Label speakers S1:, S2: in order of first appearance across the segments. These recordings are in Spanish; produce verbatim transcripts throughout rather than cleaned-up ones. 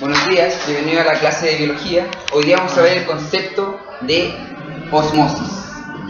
S1: Buenos días, bienvenido a la clase de biología. Hoy día vamos a ver el concepto de osmosis.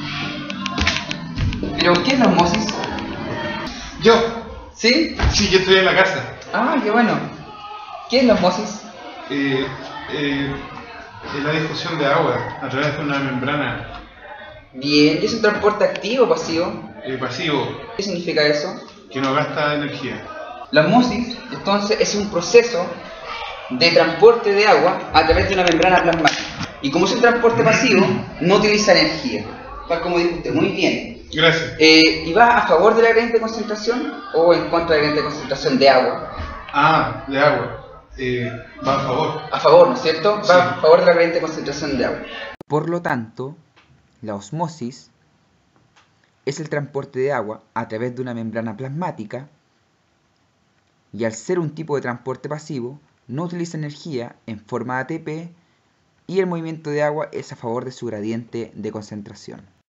S1: ¿Pero qué es la osmosis?
S2: Yo.
S1: ¿Sí?
S2: Sí, yo estoy en la casa.
S1: Ah, qué bueno. ¿Qué es la osmosis?
S2: Eh, eh, es la difusión de agua a través de una membrana.
S1: Bien, ¿y es un transporte activo o pasivo?
S2: Eh, pasivo,
S1: ¿Qué significa eso?
S2: que no gasta energía.
S1: La osmosis, entonces, es un proceso de transporte de agua a través de una membrana plasmática. Y como es un transporte pasivo, no utiliza energía. Tal como dijo usted, muy bien.
S2: Gracias.
S1: Eh, ¿Y va a favor de la gradiente de concentración o en contra de la gradiente de concentración de agua?
S2: Ah, de agua. Eh, va a favor.
S1: A favor, ¿no es cierto? Va
S2: Sí.
S1: a favor de la gradiente de concentración de agua.
S3: Por lo tanto, la osmosis es el transporte de agua a través de una membrana plasmática y al ser un tipo de transporte pasivo, no utiliza energía en forma de A T P y el movimiento de agua es a favor de su gradiente de concentración.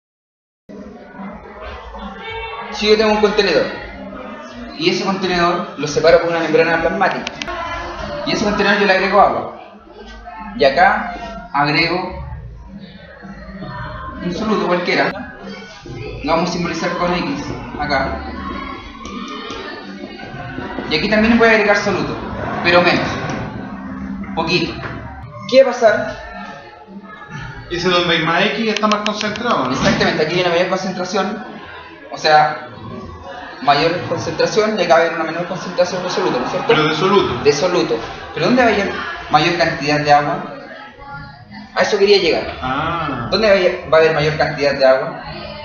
S1: Si yo tengo un contenedor y ese contenedor lo separo con una membrana plasmática y a ese contenedor yo le agrego agua y acá agrego un soluto cualquiera, lo vamos a simbolizar con X acá, y aquí también voy a agregar soluto, pero menos, poquito. ¿Qué va a pasar?
S2: Ese donde hay más X está más concentrado, ¿no?
S1: Exactamente, aquí hay una mayor concentración, o sea, mayor concentración y acá va a haber una menor concentración de soluto, ¿no es cierto?
S2: Pero de soluto.
S1: De soluto. ¿Pero dónde va a haber mayor cantidad de agua? A eso quería llegar.
S2: Ah,
S1: ¿Dónde va a haber- va a haber mayor cantidad de agua?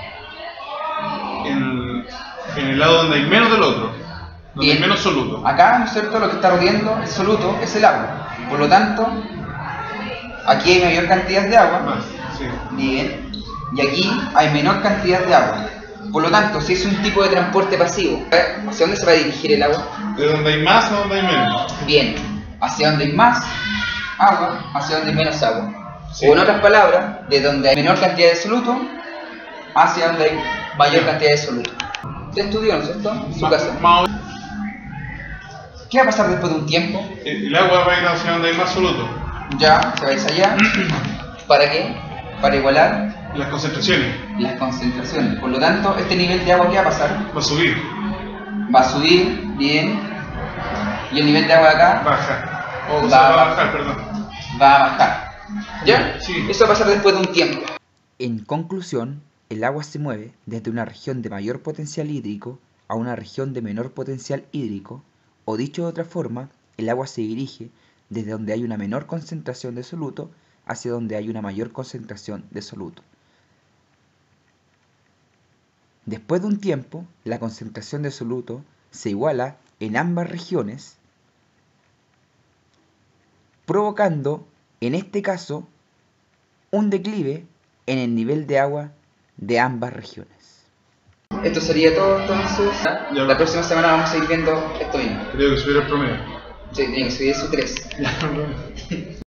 S2: en, en el lado donde hay menos del otro. Donde
S1: Bien.
S2: hay menos soluto.
S1: Acá, ¿no es cierto? Lo que está rodeando el soluto es el agua. Por lo tanto, aquí hay mayor cantidad de agua.
S2: Más, sí.
S1: Bien. Y aquí hay menor cantidad de agua. Por lo tanto, si es un tipo de transporte pasivo, ¿hacia dónde se va a dirigir el agua?
S2: De donde hay más a donde hay menos.
S1: Bien. Hacia donde hay más agua, hacia donde hay menos agua.
S2: Sí.
S1: O en otras palabras, de donde hay menor cantidad de soluto, hacia donde hay mayor cantidad de soluto. Usted estudió, ¿no es cierto? En su
S2: Más-
S1: casa.
S2: más-
S1: ¿Qué va a pasar después de un tiempo?
S2: el agua va a ir hacia donde hay más soluto.
S1: Ya, se va a ir allá. ¿Para qué? Para igualar
S2: Las concentraciones.
S1: las concentraciones. Por lo tanto, este nivel de agua, ¿qué va a pasar?
S2: Va a subir.
S1: Va a subir, bien. Y el nivel de agua de acá
S2: Baja. O
S1: Va
S2: sea,
S1: a
S2: va a
S1: bajar.
S2: bajar, perdón.
S1: va a bajar. ¿Ya?
S2: Sí.
S1: Eso va a pasar después de un tiempo.
S3: En conclusión, el agua se mueve desde una región de mayor potencial hídrico a una región de menor potencial hídrico, o dicho de otra forma, el agua se dirige desde donde hay una menor concentración de soluto hacia donde hay una mayor concentración de soluto. Después de un tiempo, la concentración de soluto se iguala en ambas regiones, provocando, en este caso, un declive en el nivel de agua de ambas regiones.
S1: Esto sería todo entonces.
S2: Ya.
S1: La próxima semana vamos a ir viendo esto mismo.
S2: Creo que subir el promedio.
S1: Sí, tiene que subir su tres.
S2: Ya, no, no.